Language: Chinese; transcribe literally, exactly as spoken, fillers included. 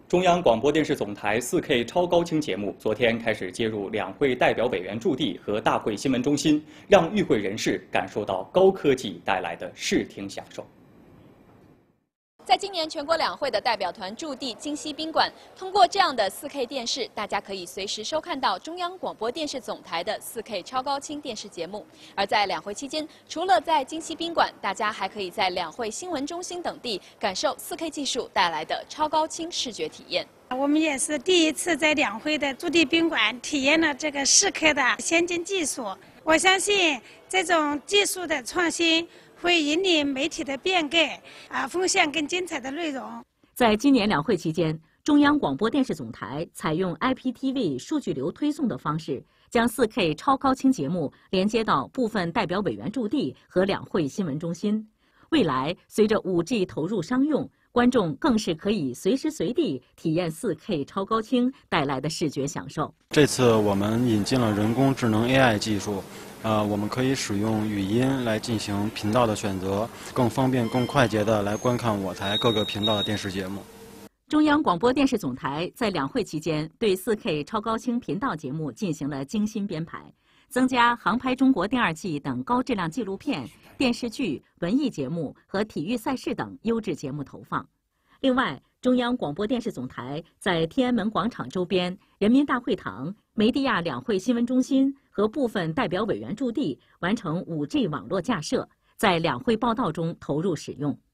中央广播电视总台 四K 超高清节目昨天开始接入两会代表委员驻地和大会新闻中心，让与会人士感受到高科技带来的视听享受。 在今年全国两会的代表团驻地京西宾馆，通过这样的 四K 电视，大家可以随时收看到中央广播电视总台的 四K 超高清电视节目。而在两会期间，除了在京西宾馆，大家还可以在两会新闻中心等地感受 四K 技术带来的超高清视觉体验。 我们也是第一次在两会的驻地宾馆体验了这个 四K 的先进技术。我相信这种技术的创新 会引领媒体的变革，啊，奉献更精彩的内容。 在今年两会期间，中央广播电视总台采用 I P T V 数据流推送的方式，将 四K 超高清节目连接到部分代表委员驻地和两会新闻中心。未来，随着 五G 投入商用，观众更是可以随时随地体验 四K 超高清带来的视觉享受。 这次我们引进了人工智能 A I 技术。 呃，我们可以使用语音来进行频道的选择，更方便、更快捷地来观看我台各个频道的电视节目。 中央广播电视总台在两会期间对 四K 超高清频道节目进行了精心编排，增加《航拍中国》第二季等高质量纪录片、电视剧、文艺节目和体育赛事等优质节目投放。另外，中央广播电视总台在天安门广场周边、人民大会堂、梅地亚两会新闻中心 和部分代表委员驻地完成 五G 网络架设，在两会报道中投入使用。